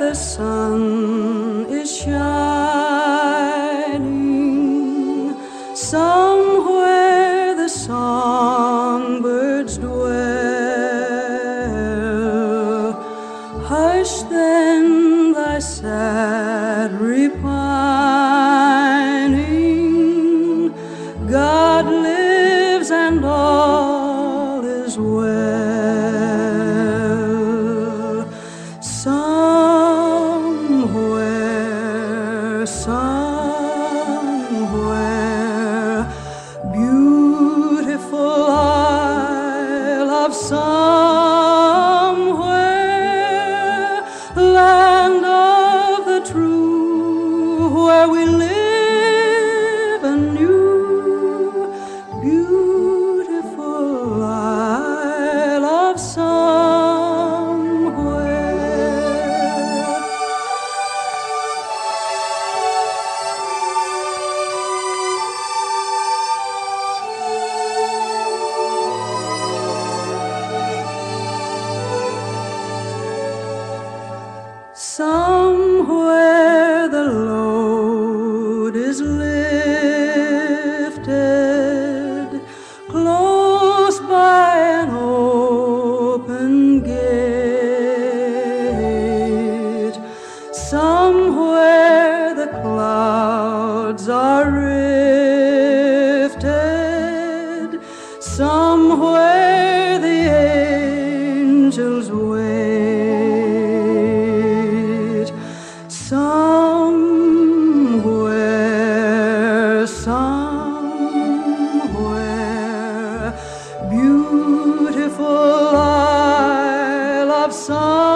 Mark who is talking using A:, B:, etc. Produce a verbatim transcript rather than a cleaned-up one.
A: the sun is shining, somewhere the songbirds dwell. Hush then thy sad repining, God lives and all is well. Somewhere, somewhere, beautiful isle of somewhere, land of the true, where we live anew, beautiful isle of somewhere. Somewhere the load is lifted, close by an open gate. Somewhere the clouds are rifted, somewhere the angels wait. Somewhere, somewhere, beautiful isle of some